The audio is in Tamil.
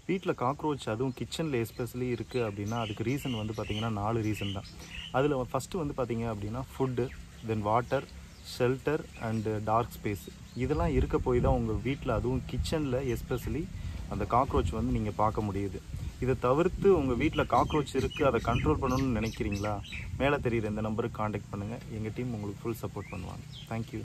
வீட்டில் காக்ரோச் அதுவும் கிச்சனில் எஸ்பெஷலி இருக்குது அப்படின்னா அதுக்கு ரீசன் வந்து பார்த்திங்கன்னா 4 ரீசன் தான். அதில் ஃபஸ்ட்டு வந்து பார்த்திங்க அப்படின்னா food, then water, shelter and dark space. இதெல்லாம் இருக்க போய் தான் உங்கள் வீட்டில் அதுவும் கிச்சனில் எஸ்பெஷலி அந்த காக்ரோச் வந்து நீங்கள் பார்க்க முடியுது. இதை தவிர்த்து உங்கள் வீட்டில் காக்ரோச் இருக்குது, அதை கண்ட்ரோல் பண்ணணும்னு நினைக்கிறீங்களா? மேலே தெரியுற இந்த நம்பருக்கு காண்டாக்ட் பண்ணுங்கள். எங்கள் டீம் உங்களுக்கு ஃபுல் சப்போர்ட் பண்ணுவாங்க. தேங்க்யூ.